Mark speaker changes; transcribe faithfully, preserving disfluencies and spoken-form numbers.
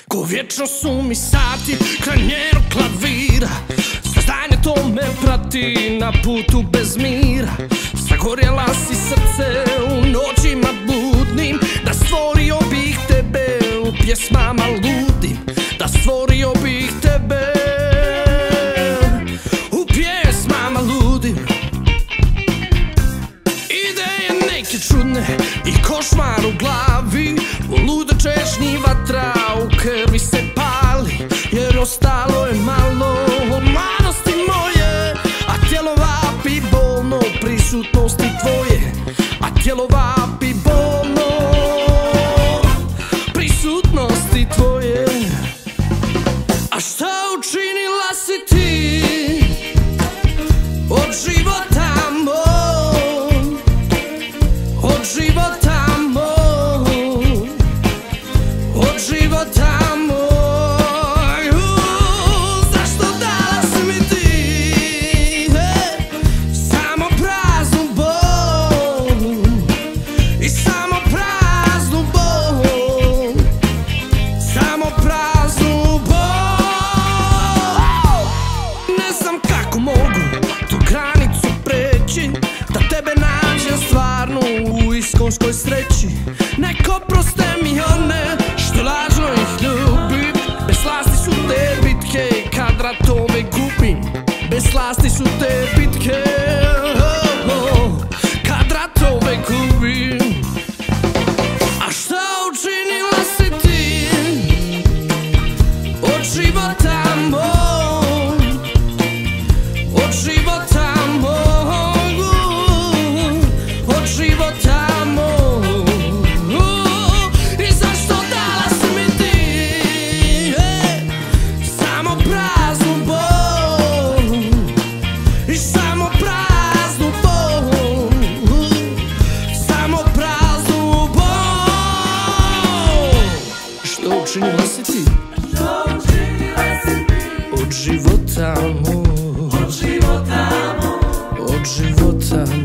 Speaker 1: Ko vječno su mi sati kraj njenog klavira, saznanje to me prati na putu bez mira. Sagorjela si srce u noćima budnim, da stvorio bih tebe u pjesmama ludim, da stvorio bih tebe u pjesmama ludim. Ideje neke čudne i košmar u glavi, u lude češnji vatra u krvi se pali, jer ostalo je malo od mladosti moje, a tijelo vapi bolno prisutnosti tvoje, a tijelo vapi bolno prisutnosti tvoje. A šta učinila si ti od života moj, od života moj, od života moj? uh, Zašto dala si mi ti hey, samo praznu bol i samo praznu bol, samo praznu bol. Ne znam kako mogu tu granicu preći, da tebe nađem stvarno u iskonskoj sreći. Neko proste mi one što lažno ih ljubim, bez slasti su te bitke kad ratove gubim, bez slasti su te bitke oh, oh, kad ratove gubim. A šta učinila si ti od života moj, od života moj, od života moj? I zašto dala si mi ti hey, samo praznu bol i samo praznu bol, samo praznu bol? Što učinila si ti od života moj, od života moj, od života moj?